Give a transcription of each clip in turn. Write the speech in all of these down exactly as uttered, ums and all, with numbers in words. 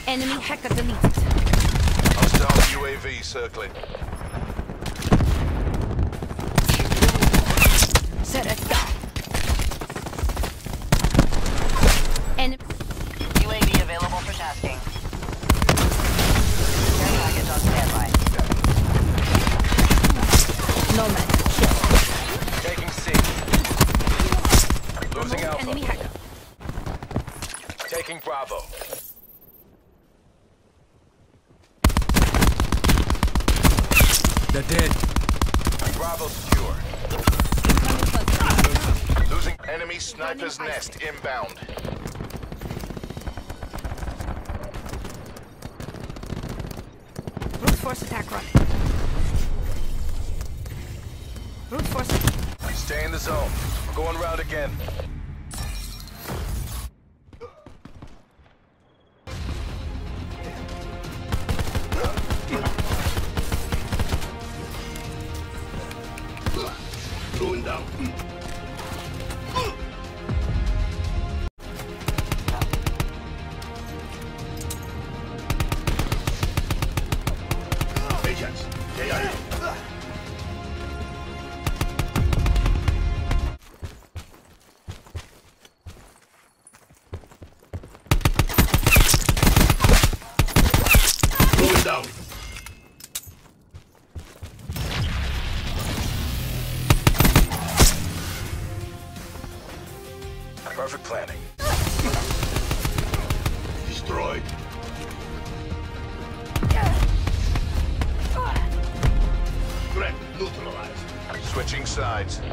Enemy hacker deleted. Hostile U A V circling. Set it down. Enemy. U A V available for tasking. Care package on standby. Nomad kill. Taking C. Losing Alpha. Enemy hacker. Taking Bravo. They're dead. Bravo secure. Incoming cluster. Losing enemy sniper's nest inbound. Brute force attack running. Brute force. Stay in the zone. We're going round again. Going down. Agents, K I A. Going down. Perfect planning. Destroyed. Threat neutralized. Switching sides.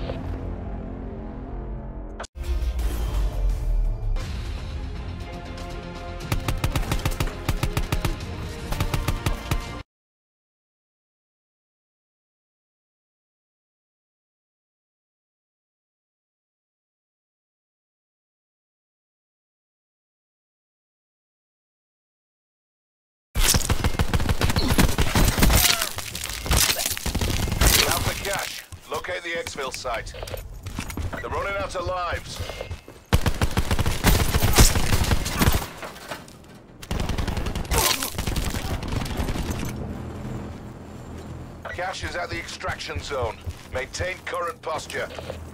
Cash. Locate the exfil site. They're running out of lives. Cash is at the extraction zone. Maintain current posture.